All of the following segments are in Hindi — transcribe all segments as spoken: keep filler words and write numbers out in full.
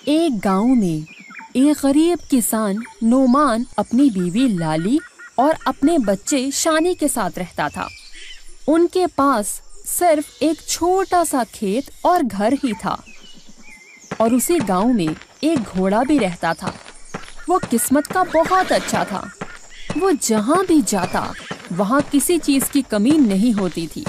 एक गांव में एक गरीब किसान नोमान अपनी बीवी लाली और अपने बच्चे शानी के साथ रहता था। उनके पास सिर्फ एक छोटा सा खेत और घर ही था और उसी गांव में एक घोड़ा भी रहता था। वो किस्मत का बहुत अच्छा था। वो जहां भी जाता वहां किसी चीज की कमी नहीं होती थी।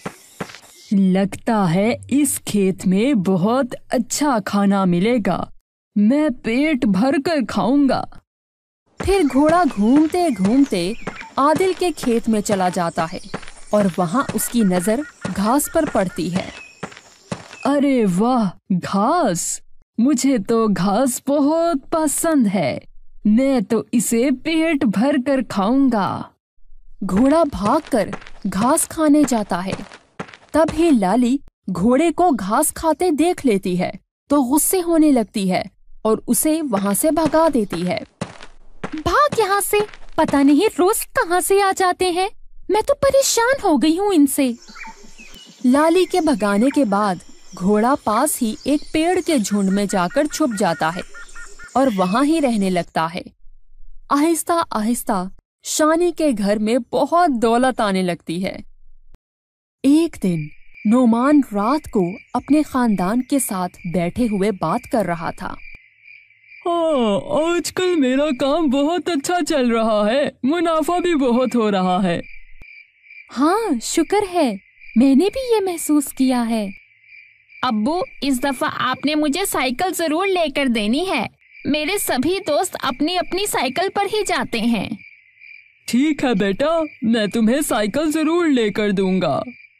लगता है इस खेत में बहुत अच्छा खाना मिलेगा, मैं पेट भर कर खाऊंगा। फिर घोड़ा घूमते घूमते आदिल के खेत में चला जाता है और वहां उसकी नजर घास पर पड़ती है। अरे वाह, घास! मुझे तो घास बहुत पसंद है, मैं तो इसे पेट भर कर खाऊंगा। घोड़ा भागकर घास खाने जाता है। तब ही लाली घोड़े को घास खाते देख लेती है तो गुस्से होने लगती है और उसे वहां से भगा देती है। भाग यहाँ से, पता नहीं रोज कहाँ से आ जाते हैं, मैं तो परेशान हो गई हूँ इनसे। लाली के भगाने के बाद घोड़ा पास ही एक पेड़ के झुंड में जाकर छुप जाता है और वहां ही रहने लगता है। आहिस्ता आहिस्ता शानी के घर में बहुत दौलत आने लगती है। एक दिन नोमान रात को अपने खानदान के साथ बैठे हुए बात कर रहा था। हाँ, आजकल मेरा काम बहुत अच्छा चल रहा है, मुनाफा भी बहुत हो रहा है। हाँ, शुक्र है, मैंने भी ये महसूस किया है। अब्बू, इस दफा आपने मुझे साइकिल जरूर लेकर देनी है। मेरे सभी दोस्त अपनी अपनी साइकिल पर ही जाते हैं। ठीक है बेटा, मैं तुम्हें साइकिल जरूर लेकर दूंगा।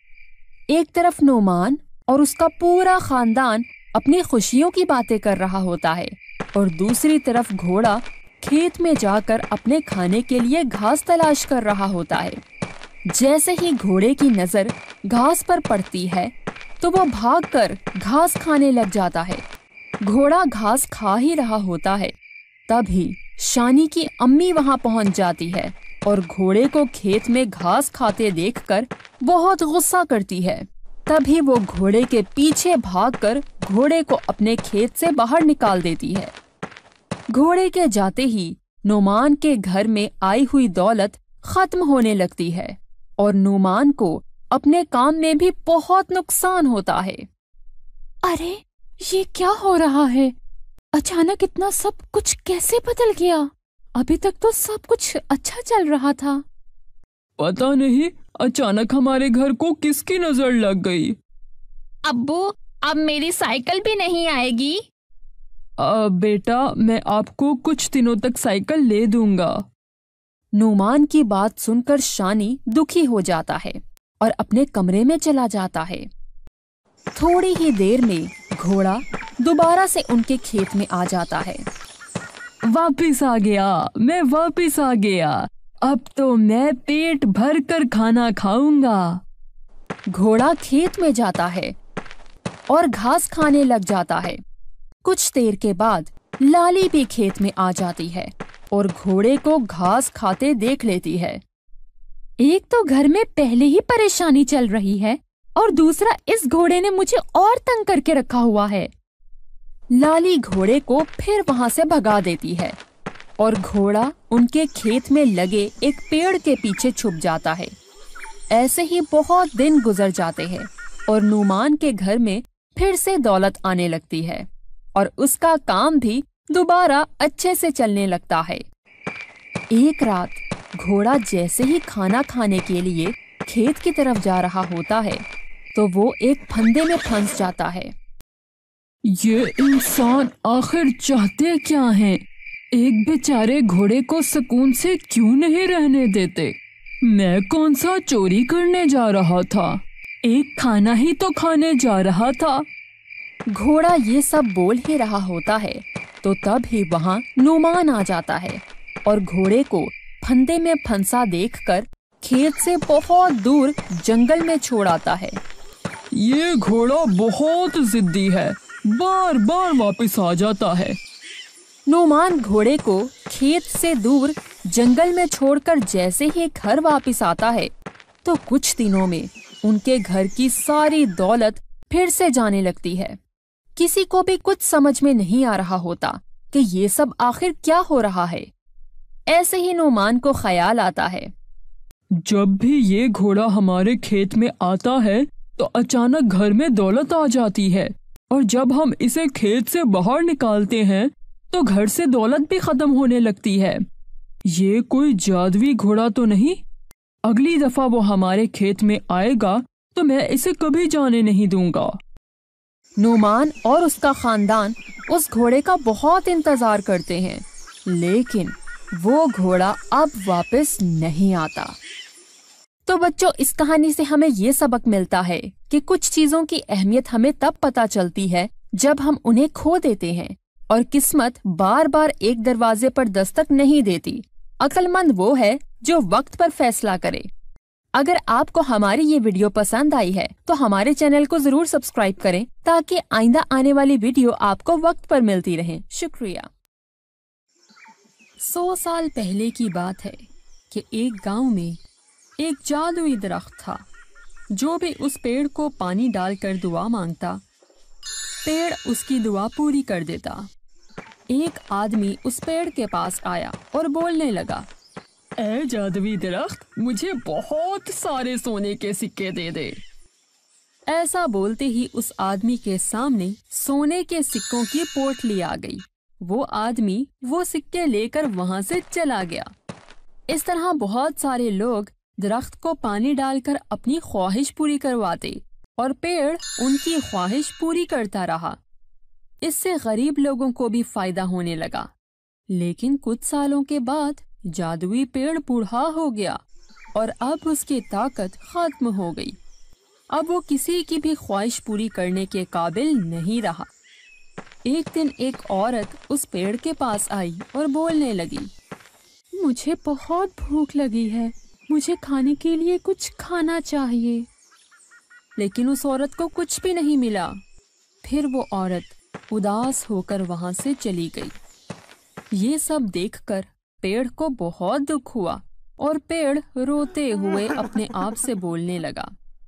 एक तरफ नोमान और उसका पूरा खानदान अपनी खुशियों की बातें कर रहा होता है और दूसरी तरफ घोड़ा खेत में जाकर अपने खाने के लिए घास तलाश कर रहा होता है। जैसे ही घोड़े की नजर घास पर पड़ती है तो वो भागकर घास खाने लग जाता है। घोड़ा घास खा ही रहा होता है, तभी शानी की अम्मी वहां पहुंच जाती है और घोड़े को खेत में घास खाते देखकर बहुत गुस्सा करती है। तभी वो घोड़े के पीछे भागकर घोड़े को अपने खेत से बाहर निकाल देती है। घोड़े के जाते ही नोमान के घर में आई हुई दौलत खत्म होने लगती है और नोमान को अपने काम में भी बहुत नुकसान होता है। अरे, ये क्या हो रहा है? अचानक इतना सब कुछ कैसे बदल गया? अभी तक तो सब कुछ अच्छा चल रहा था। पता नहीं अचानक हमारे घर को किसकी नजर लग गई। अब्बू, अब मेरी साइकिल भी नहीं आएगी। आ, बेटा, मैं आपको कुछ दिनों तक साइकिल ले दूंगा। नोमान की बात सुनकर शानी दुखी हो जाता है और अपने कमरे में चला जाता है। थोड़ी ही देर में घोड़ा दोबारा से उनके खेत में आ जाता है। वापिस आ गया, मैं वापिस आ गया। अब तो मैं पेट भर कर खाना खाऊंगा। घोड़ा खेत में जाता है और घास खाने लग जाता है। कुछ देर के बाद लाली भी खेत में आ जाती है और घोड़े को घास खाते देख लेती है। एक तो घर में पहले ही परेशानी चल रही है और दूसरा इस घोड़े ने मुझे और तंग करके रखा हुआ है। लाली घोड़े को फिर वहां से भगा देती है और घोड़ा उनके खेत में लगे एक पेड़ के पीछे छुप जाता है। ऐसे ही बहुत दिन गुजर जाते हैं और नोमान के घर में फिर से दौलत आने लगती है और उसका काम भी दोबारा अच्छे से चलने लगता है। एक रात घोड़ा जैसे ही खाना खाने के लिए खेत की तरफ जा रहा होता है तो वो एक फंदे में फंस जाता है। ये इंसान आखिर चाहते क्या हैं? एक बेचारे घोड़े को सुकून से क्यों नहीं रहने देते? मैं कौन सा चोरी करने जा रहा था? एक खाना ही तो खाने जा रहा था। घोड़ा ये सब बोल ही रहा होता है तो तब ही वहाँ नोमान आ जाता है और घोड़े को फंदे में फंसा देखकर खेत से बहुत दूर जंगल में छोड़ आता है। ये घोड़ा बहुत जिद्दी है, बार बार वापस आ जाता है। नोमान घोड़े को खेत से दूर जंगल में छोड़कर जैसे ही घर वापस आता है तो कुछ दिनों में उनके घर की सारी दौलत फिर से जाने लगती है। किसी को भी कुछ समझ में नहीं आ रहा होता कि ये सब आखिर क्या हो रहा है। ऐसे ही नुमान को ख्याल आता है, जब भी ये घोड़ा हमारे खेत में आता है तो अचानक घर में दौलत आ जाती है, और जब हम इसे खेत से बाहर निकालते हैं तो घर से दौलत भी खत्म होने लगती है। ये कोई जादुई घोड़ा तो नहीं? अगली दफा वो हमारे खेत में आएगा तो मैं इसे कभी जाने नहीं दूंगा। नुमान और उसका खानदान उस घोड़े का बहुत इंतजार करते हैं, लेकिन वो घोड़ा अब वापस नहीं आता। तो बच्चों, इस कहानी से हमें ये सबक मिलता है कि कुछ चीजों की अहमियत हमें तब पता चलती है जब हम उन्हें खो देते हैं, और किस्मत बार बार एक दरवाजे पर दस्तक नहीं देती। अक्लमंद वो है जो वक्त पर फैसला करे। अगर आपको हमारी ये वीडियो पसंद आई है तो हमारे चैनल को जरूर सब्सक्राइब करें ताकि आइंदा आने वाली वीडियो आपको वक्त पर मिलती रहे। शुक्रिया। सौ साल पहले की बात है कि एक गांव में एक जादुई दरख्त था। जो भी उस पेड़ को पानी डालकर दुआ मांगता, पेड़ उसकी दुआ पूरी कर देता। एक आदमी उस पेड़ के पास आया और बोलने लगा, ए जादुई दरख्त, मुझे बहुत सारे सोने के सिक्के दे दे। ऐसा बोलते ही उस आदमी के सामने सोने के सिक्कों की पोटली आ गई। वो आदमी वो सिक्के लेकर वहां से चला गया। इस तरह बहुत सारे लोग दरख्त को पानी डालकर अपनी ख्वाहिश पूरी करवाते और पेड़ उनकी ख्वाहिश पूरी करता रहा। इससे गरीब लोगों को भी फायदा होने लगा। लेकिन कुछ सालों के बाद जादुई पेड़ बूढ़ा हो गया और अब उसकी ताकत खत्म हो गई। अब वो किसी की भी ख्वाहिश पूरी करने के काबिल नहीं रहा। एक दिन एक औरत उस पेड़ के पास आई और बोलने लगी, मुझे बहुत भूख लगी है, मुझे खाने के लिए कुछ खाना चाहिए। लेकिन उस औरत को कुछ भी नहीं मिला। फिर वो औरत उदास होकर वहां से चली गई। ये सब देखकर पेड़ को बहुत दुख हुआ और पेड़ रोते हुए अपने आप से बोलने लगा,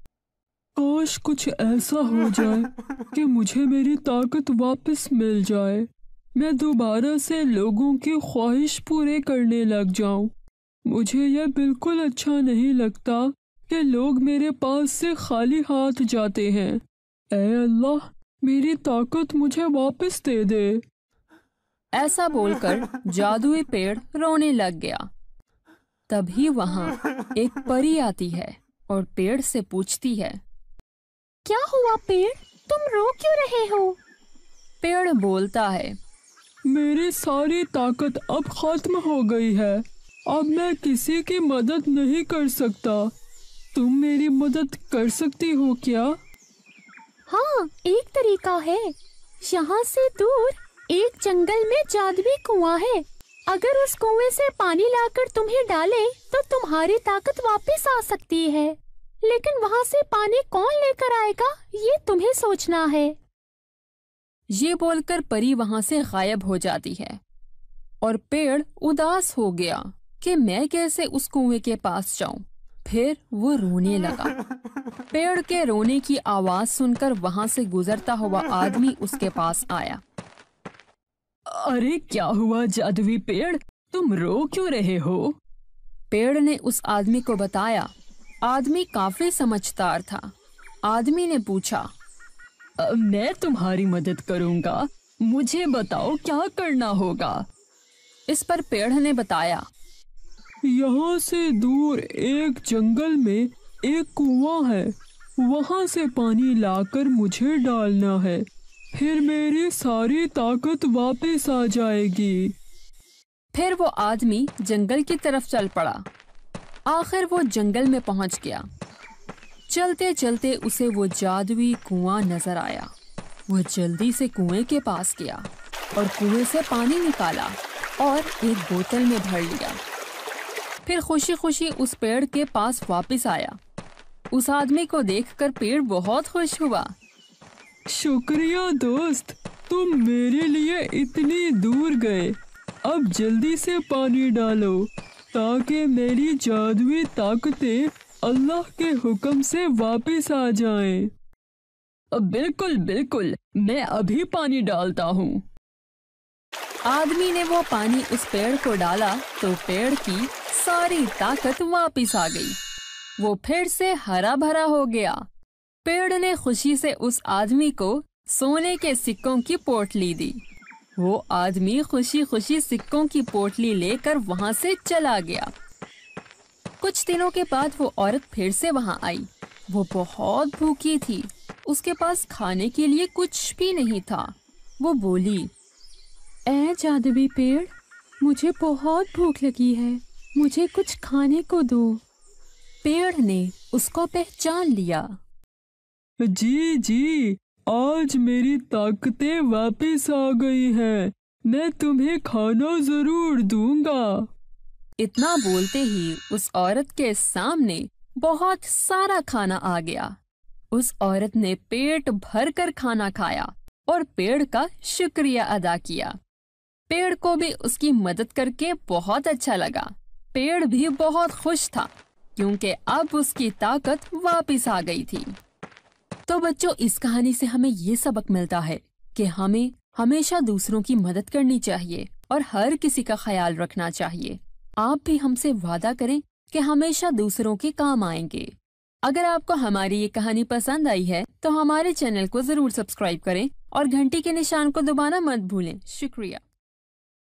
काश कुछ ऐसा हो जाए कि मुझे मेरी ताकत वापस मिल जाए, मैं दोबारा से लोगों की ख्वाहिश पूरे करने लग जाऊं। मुझे यह बिल्कुल अच्छा नहीं लगता कि लोग मेरे पास से खाली हाथ जाते हैं। ऐ अल्लाह, मेरी ताकत मुझे वापस दे दे। ऐसा बोलकर जादुई पेड़ रोने लग गया। तभी वहां एक परी आती है और पेड़ से पूछती है, क्या हुआ पेड़, तुम रो क्यों रहे हो? पेड़ बोलता है, मेरी सारी ताकत अब खत्म हो गई है, अब मैं किसी की मदद नहीं कर सकता। तुम मेरी मदद कर सकती हो क्या? हाँ, एक तरीका है। यहाँ से दूर एक जंगल में जादुई कुआं है। अगर उस कुएं से पानी लाकर तुम्हें डाले तो तुम्हारी ताकत वापस आ सकती है। लेकिन वहाँ से पानी कौन लेकर आएगा, ये तुम्हें सोचना है। ये बोलकर परी वहाँ से गायब हो जाती है और पेड़ उदास हो गया कि मैं कैसे उस कुएं के पास जाऊं। फिर वो रोने लगा। पेड़ के रोने की आवाज सुनकर वहां से गुजरता हुआ आदमी उसके पास आया। अरे क्या हुआ जादुई पेड़, तुम रो क्यों रहे हो? पेड़ ने उस आदमी को बताया। आदमी काफी समझदार था। आदमी ने पूछा, मैं तुम्हारी मदद करूंगा, मुझे बताओ क्या करना होगा। इस पर पेड़ ने बताया, यहाँ से दूर एक जंगल में एक कुआं है, वहाँ से पानी लाकर मुझे डालना है, फिर मेरी सारी ताकत वापस आ जाएगी। फिर वो आदमी जंगल की तरफ चल पड़ा। आखिर वो जंगल में पहुंच गया। चलते चलते उसे वो जादुई कुआं नजर आया। वो जल्दी से कुएं के पास गया और कुएं से पानी निकाला और एक बोतल में भर लिया। फिर खुशी खुशी उस पेड़ के पास वापस आया। उस आदमी को देखकर पेड़ बहुत खुश हुआ। शुक्रिया दोस्त, तुम मेरे लिए इतनी दूर गए। अब जल्दी से पानी डालो ताकि मेरी जादुई ताकतें अल्लाह के हुक्म से वापस आ जाएं। बिल्कुल बिल्कुल, मैं अभी पानी डालता हूँ। आदमी ने वो पानी उस पेड़ को डाला तो पेड़ की सारी ताकत वापस आ गई। वो फिर से हरा भरा हो गया। पेड़ ने खुशी से उस आदमी को सोने के सिक्कों की पोटली दी। वो आदमी खुशी खुशी सिक्कों की पोटली लेकर वहां से चला गया। कुछ दिनों के बाद वो औरत फिर से वहां आई। वो बहुत भूखी थी। उसके पास खाने के लिए कुछ भी नहीं था। वो बोली, ऐ जादुई पेड़, मुझे बहुत भूख लगी है, मुझे कुछ खाने को दो। पेड़ ने उसको पहचान लिया। जी जी, आज मेरी ताकतें वापस आ गई हैं। मैं तुम्हें खाना जरूर दूंगा। इतना बोलते ही उस औरत के सामने बहुत सारा खाना आ गया। उस औरत ने पेट भर कर खाना खाया और पेड़ का शुक्रिया अदा किया। पेड़ को भी उसकी मदद करके बहुत अच्छा लगा। पेड़ भी बहुत खुश था क्योंकि अब उसकी ताकत वापस आ गई थी। तो बच्चों, इस कहानी से हमें ये सबक मिलता है कि हमें हमेशा दूसरों की मदद करनी चाहिए और हर किसी का ख्याल रखना चाहिए। आप भी हमसे वादा करें कि हमेशा दूसरों के काम आएंगे। अगर आपको हमारी ये कहानी पसंद आई है तो हमारे चैनल को जरूर सब्सक्राइब करें और घंटी के निशान को दबाना मत भूलें। शुक्रिया।